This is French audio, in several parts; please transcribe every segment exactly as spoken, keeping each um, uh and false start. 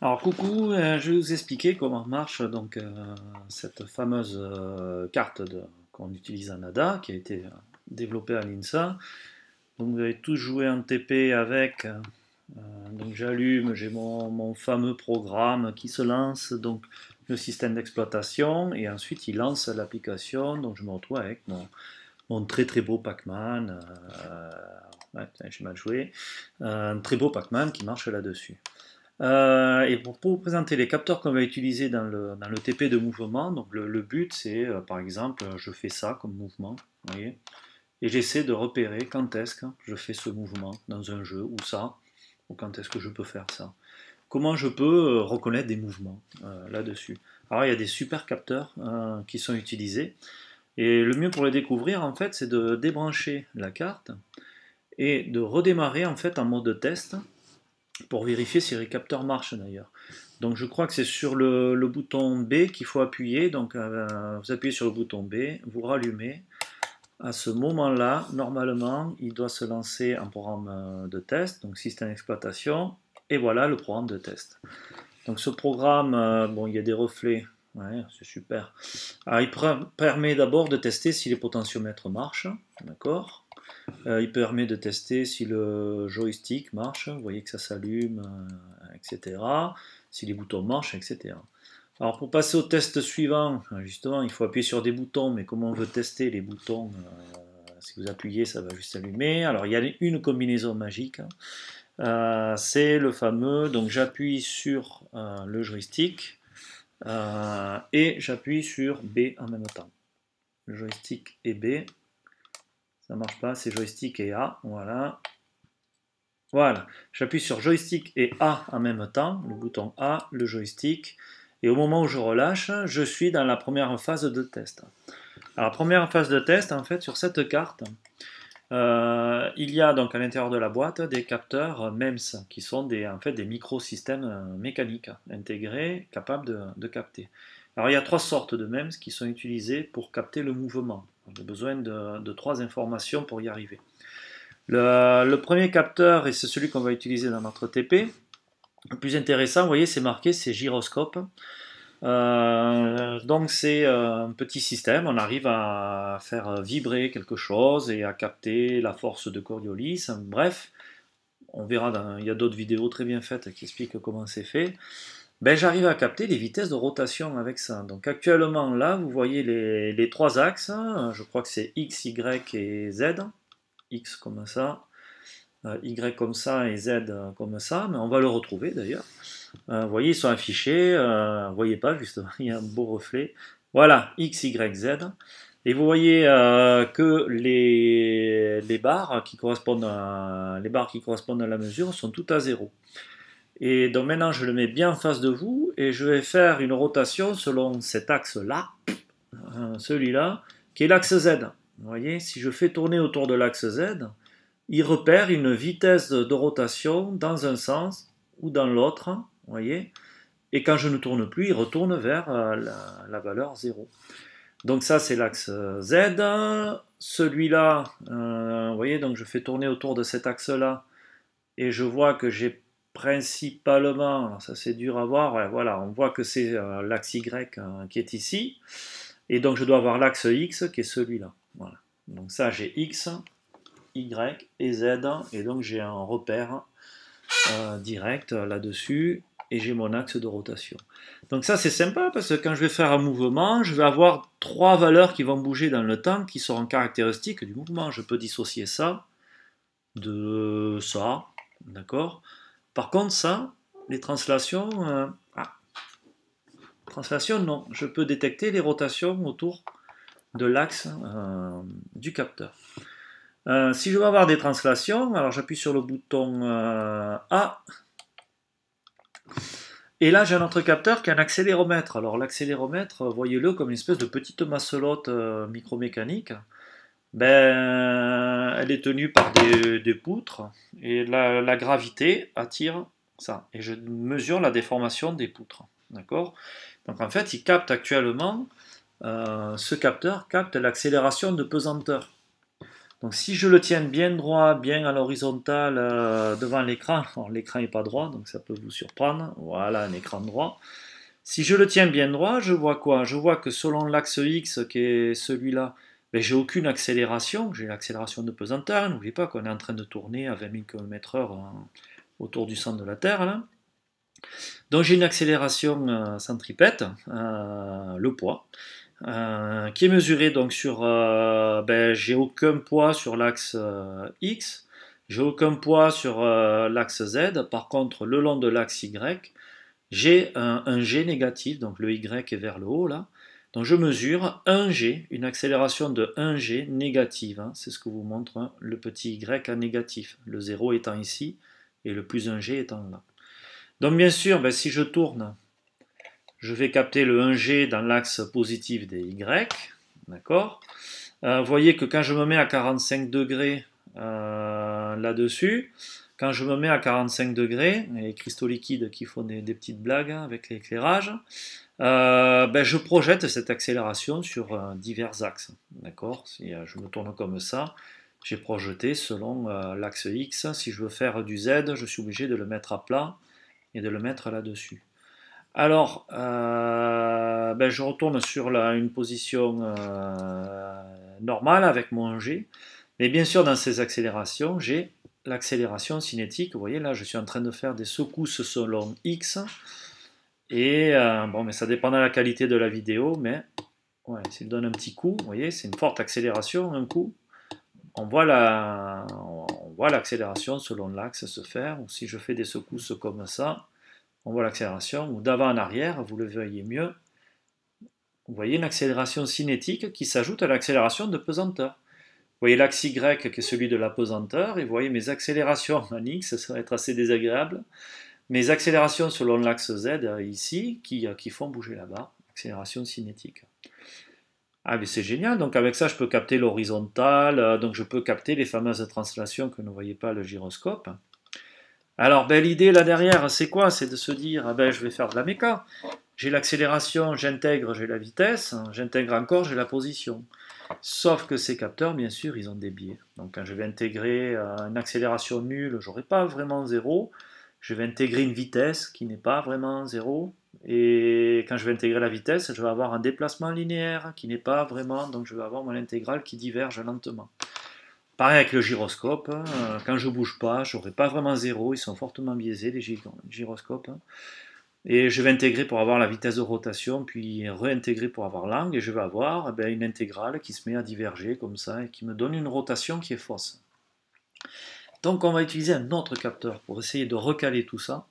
Alors coucou, euh, je vais vous expliquer comment marche donc euh, cette fameuse euh, carte de- qu'on utilise en A D A, qui a été euh, développée à l'INSA. Donc vous avez tous joué en T P avec. euh, donc j'allume, j'ai mon, mon fameux programme qui se lance, donc le système d'exploitation, et ensuite il lance l'application. Donc je me retrouve avec mon, mon très très beau Pac-Man. euh, ouais, putain, j'ai mal joué. Un très beau Pac-Man qui marche là-dessus. Euh, et pour, pour vous présenter les capteurs qu'on va utiliser dans le, dans le T P de mouvement, donc le, le but c'est, euh, par exemple, je fais ça comme mouvement, vous voyez, et j'essaie de repérer quand est-ce que je fais ce mouvement dans un jeu, ou ça, ou quand est-ce que je peux faire ça. Comment je peux euh, reconnaître des mouvements euh, là-dessus. Alors il y a des super capteurs euh, qui sont utilisés, et le mieux pour les découvrir, en fait, c'est de débrancher la carte et de redémarrer en fait en mode test pour vérifier si les capteurs marchent d'ailleurs. Donc je crois que c'est sur le, le bouton B qu'il faut appuyer. Donc euh, vous appuyez sur le bouton B, vous rallumez. À ce moment-là, normalement, il doit se lancer un programme de test, donc système d'exploitation, et voilà le programme de test. Donc ce programme, euh, bon, il y a des reflets, ouais, c'est super. Alors, il permet d'abord de tester si les potentiomètres marchent, d'accord. Euh, il permet de tester si le joystick marche, vous voyez que ça s'allume, euh, et cetera. Si les boutons marchent, et cetera. Alors pour passer au test suivant, justement, il faut appuyer sur des boutons, mais comme on veut tester les boutons, euh, si vous appuyez, ça va juste s'allumer. Alors il y a une combinaison magique, euh, c'est le fameux, donc j'appuie sur euh, le joystick euh, et j'appuie sur B en même temps. Le joystick et B, ça marche pas, c'est joystick et A, voilà. Voilà, j'appuie sur joystick et A en même temps, le bouton A, le joystick, et au moment où je relâche, je suis dans la première phase de test. Alors, première phase de test, en fait, sur cette carte, euh, il y a donc à l'intérieur de la boîte des capteurs MEMS, qui sont des, en fait, des microsystèmes mécaniques intégrés, capables de, de capter. Alors, il y a trois sortes de MEMS qui sont utilisés pour capter le mouvement. J'ai besoin de, de trois informations pour y arriver. Le, le premier capteur, et c'est celui qu'on va utiliser dans notre T P, le plus intéressant, vous voyez, c'est marqué, c'est gyroscope. Euh, donc c'est euh, un petit système, on arrive à faire vibrer quelque chose et à capter la force de Coriolis. Bref, on verra, dans, il y a d'autres vidéos très bien faites qui expliquent comment c'est fait. Ben, j'arrive à capter les vitesses de rotation avec ça. Donc actuellement là, vous voyez les, les trois axes, je crois que c'est X, Y et Z. X comme ça, euh, Y comme ça et Z euh, comme ça, mais on va le retrouver d'ailleurs. Euh, vous voyez, ils sont affichés, euh, vous voyez pas justement, il y a un beau reflet. Voilà, X, Y, Z. Et vous voyez euh, que les, les, barres qui correspondent à, les barres qui correspondent à la mesure sont toutes à zéro. Et donc maintenant, je le mets bien en face de vous et je vais faire une rotation selon cet axe-là, euh, celui-là, qui est l'axe Z. Vous voyez, si je fais tourner autour de l'axe Z, il repère une vitesse de rotation dans un sens ou dans l'autre, vous voyez, et quand je ne tourne plus, il retourne vers euh, la, la valeur zéro. Donc ça, c'est l'axe Z. Celui-là, euh, vous voyez, donc je fais tourner autour de cet axe-là, et je vois que j'ai principalement, alors ça c'est dur à voir, ouais, voilà, on voit que c'est euh, l'axe Y euh, qui est ici, et donc je dois avoir l'axe X qui est celui-là. Voilà. Donc ça, j'ai X, Y et Z, et donc j'ai un repère euh, direct là-dessus, et j'ai mon axe de rotation. Donc ça c'est sympa, parce que quand je vais faire un mouvement, je vais avoir trois valeurs qui vont bouger dans le temps, qui seront caractéristiques du mouvement. Je peux dissocier ça de ça, d'accord. Par contre ça, les translations, euh, ah, translation non, je peux détecter les rotations autour de l'axe euh, du capteur. Euh, si je veux avoir des translations, alors j'appuie sur le bouton euh, A, et là j'ai un autre capteur qui est un accéléromètre. Alors l'accéléromètre, voyez-le comme une espèce de petite masselotte euh, micromécanique. Ben, elle est tenue par des, des poutres, et la, la gravité attire ça. Et je mesure la déformation des poutres. D'accord. Donc en fait, il capte actuellement, euh, ce capteur capte l'accélération de pesanteur. Donc si je le tiens bien droit, bien à l'horizontale euh, devant l'écran, alors l'écran n'est pas droit, donc ça peut vous surprendre, voilà un écran droit. Si je le tiens bien droit, je vois quoi? Je vois que selon l'axe X, qui est celui-là, ben, j'ai aucune accélération, j'ai l'accélération de pesanteur, n'oubliez pas qu'on est en train de tourner à vingt mille kilomètres heure hein, autour du centre de la Terre, là. Donc j'ai une accélération euh, centripète, euh, le poids, euh, qui est mesuré donc sur, euh, ben, j'ai aucun poids sur l'axe euh, X, j'ai aucun poids sur euh, l'axe Z, par contre le long de l'axe Y, j'ai un, un G négatif, donc le Y est vers le haut là, donc je mesure un G, une accélération de un G négative, hein, c'est ce que vous montre hein, le petit Y en négatif, le zéro étant ici, et le plus un G étant là. Donc bien sûr, ben, si je tourne, je vais capter le un G dans l'axe positif des Y, d'accord. euh, Vous voyez que quand je me mets à quarante-cinq degrés euh, là-dessus, quand je me mets à quarante-cinq degrés, les cristaux liquides qui font des, des petites blagues hein, avec l'éclairage, euh, ben, je projette cette accélération sur euh, divers axes, d'accord. Si euh, je me tourne comme ça, j'ai projeté selon euh, l'axe X. Si je veux faire du Z, je suis obligé de le mettre à plat et de le mettre là-dessus. Alors, euh, ben je retourne sur la, une position euh, normale avec mon G. Mais bien sûr, dans ces accélérations, j'ai l'accélération cinétique. Vous voyez, là, je suis en train de faire des secousses selon X. Et euh, bon, mais ça dépend de la qualité de la vidéo. Mais ouais, s'il donne un petit coup, vous voyez, c'est une forte accélération, un coup. On voit la, on voit l'accélération selon l'axe se faire. Ou si je fais des secousses comme ça, on voit l'accélération, ou d'avant en arrière, vous le voyez mieux. Vous voyez une accélération cinétique qui s'ajoute à l'accélération de pesanteur. Vous voyez l'axe Y qui est celui de la pesanteur, et vous voyez mes accélérations en X, ça va être assez désagréable. Mes accélérations selon l'axe Z ici, qui, qui font bouger là-bas, accélération cinétique. Ah mais c'est génial, donc avec ça je peux capter l'horizontale, donc je peux capter les fameuses translations que ne voyait pas le gyroscope. Alors ben, l'idée là derrière c'est quoi? C'est de se dire, ah, ben, je vais faire de la méca. J'ai l'accélération, j'intègre, j'ai la vitesse, j'intègre encore, j'ai la position. Sauf que ces capteurs, bien sûr, ils ont des biais. Donc quand je vais intégrer une accélération nulle, j'aurai pas vraiment zéro. Je vais intégrer une vitesse qui n'est pas vraiment zéro. Et quand je vais intégrer la vitesse, je vais avoir un déplacement linéaire qui n'est pas vraiment, donc je vais avoir mon intégrale qui diverge lentement. Pareil avec le gyroscope, quand je bouge pas, je n'aurai pas vraiment zéro, ils sont fortement biaisés les gyroscopes. Et je vais intégrer pour avoir la vitesse de rotation, puis réintégrer pour avoir l'angle, et je vais avoir eh bien, une intégrale qui se met à diverger comme ça, et qui me donne une rotation qui est fausse. Donc on va utiliser un autre capteur pour essayer de recaler tout ça.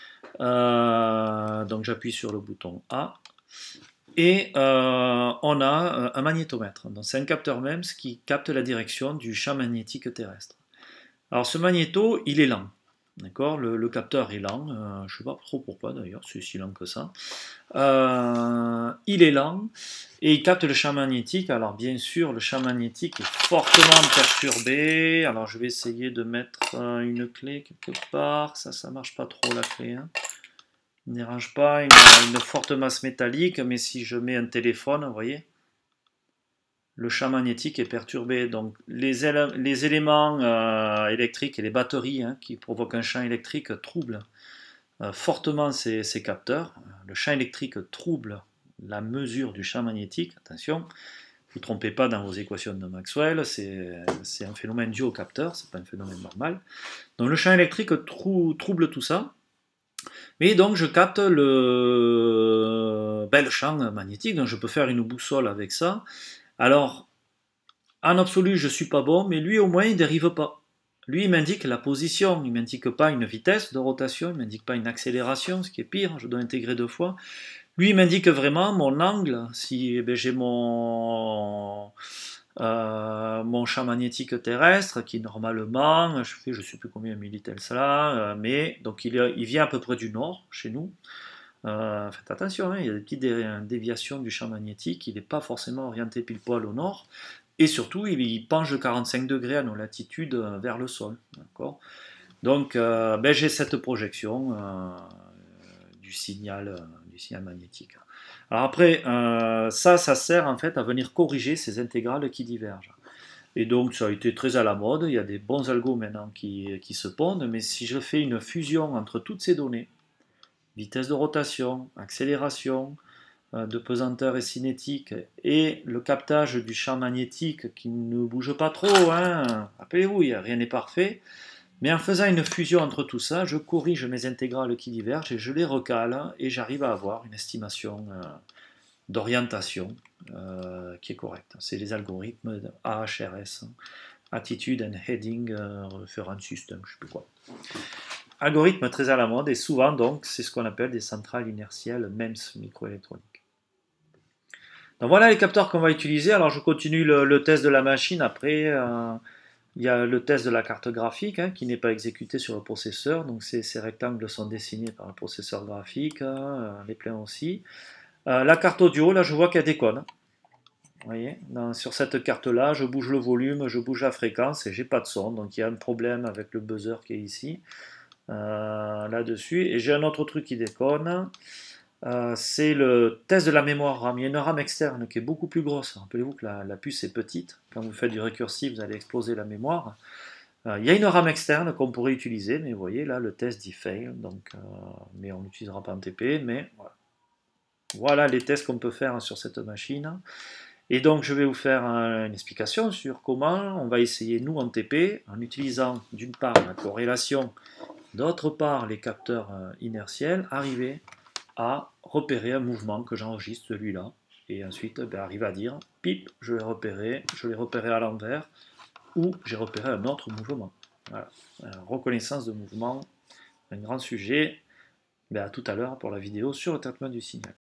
Euh, donc j'appuie sur le bouton A, et euh, on a un magnétomètre. Donc c'est un capteur MEMS qui capte la direction du champ magnétique terrestre. Alors ce magnéto, il est lent. D'accord, le, le capteur est lent, euh, je ne sais pas trop pourquoi d'ailleurs, c'est si lent que ça. Euh, il est lent et il capte le champ magnétique. Alors bien sûr, le champ magnétique est fortement perturbé. Alors je vais essayer de mettre euh, une clé quelque part. Ça, ça marche pas trop la clé. Hein. Il ne dérange pas, il a une forte masse métallique, mais si je mets un téléphone, vous voyez, le champ magnétique est perturbé. Donc les, éle les éléments euh, électriques et les batteries hein, qui provoquent un champ électrique troublent euh, fortement ces, ces capteurs. Le champ électrique trouble la mesure du champ magnétique. Attention, ne vous trompez pas dans vos équations de Maxwell, c'est un phénomène dû au capteur, c'est pas un phénomène normal. Donc le champ électrique trou trouble tout ça. Et donc je capte le, ben, le champ magnétique, donc je peux faire une boussole avec ça. Alors, en absolu, je ne suis pas bon, mais lui, au moins, il ne dérive pas. Lui, il m'indique la position, il ne m'indique pas une vitesse de rotation, il ne m'indique pas une accélération, ce qui est pire, je dois intégrer deux fois. Lui, il m'indique vraiment mon angle, si eh j'ai mon, euh, mon champ magnétique terrestre, qui normalement, je fais je ne sais plus combien millitels cela, euh, mais donc il, il vient à peu près du nord, chez nous. Euh, faites attention, hein, il y a des petites déviations du champ magnétique, il n'est pas forcément orienté pile poil au nord, et surtout il, il penche de quarante-cinq degrés à nos latitudes vers le sol. Donc euh, ben, j'ai cette projection euh, du, signal, euh, du signal magnétique. Alors après, euh, ça, ça sert en fait à venir corriger ces intégrales qui divergent. Et donc ça a été très à la mode, il y a des bons algos maintenant qui, qui se pondent, mais si je fais une fusion entre toutes ces données, vitesse de rotation, accélération, euh, de pesanteur et cinétique, et le captage du champ magnétique qui ne bouge pas trop, hein, rappelez-vous, rien n'est parfait, mais en faisant une fusion entre tout ça, je corrige mes intégrales qui divergent et je les recale, et j'arrive à avoir une estimation euh, d'orientation euh, qui est correcte. C'est les algorithmes A H R S, Attitude and Heading euh, Reference System, je ne sais plus quoi. Algorithme très à la mode, et souvent donc c'est ce qu'on appelle des centrales inertielles MEMS microélectroniques. Donc voilà les capteurs qu'on va utiliser. Alors je continue le, le test de la machine. Après euh, il y a le test de la carte graphique hein, qui n'est pas exécuté sur le processeur. Donc ces, ces rectangles sont dessinés par le processeur graphique, hein, les pleins aussi. Euh, la carte audio, là je vois qu'elle déconne. Vous voyez, dans, sur cette carte-là, je bouge le volume, je bouge la fréquence et j'ai pas de son. Donc il y a un problème avec le buzzer qui est ici, euh, là-dessus. Et j'ai un autre truc qui déconne. Euh, c'est le test de la mémoire RAM. Il y a une RAM externe qui est beaucoup plus grosse. Rappelez-vous que la, la puce est petite. Quand vous faites du récursif, vous allez exploser la mémoire. Euh, il y a une RAM externe qu'on pourrait utiliser, mais vous voyez là, le test dit fail. Donc, euh, mais on n'utilisera pas en T P. Mais voilà. Voilà les tests qu'on peut faire sur cette machine. Et donc je vais vous faire une explication sur comment on va essayer, nous en T P, en utilisant d'une part la corrélation, d'autre part les capteurs inertiels, arriver à repérer un mouvement que j'enregistre, celui-là, et ensuite ben, arriver à dire, pip, je l'ai repéré, je l'ai repéré à l'envers, ou j'ai repéré un autre mouvement. Voilà. Reconnaissance de mouvement, un grand sujet. Ben, à tout à l'heure pour la vidéo sur le traitement du signal.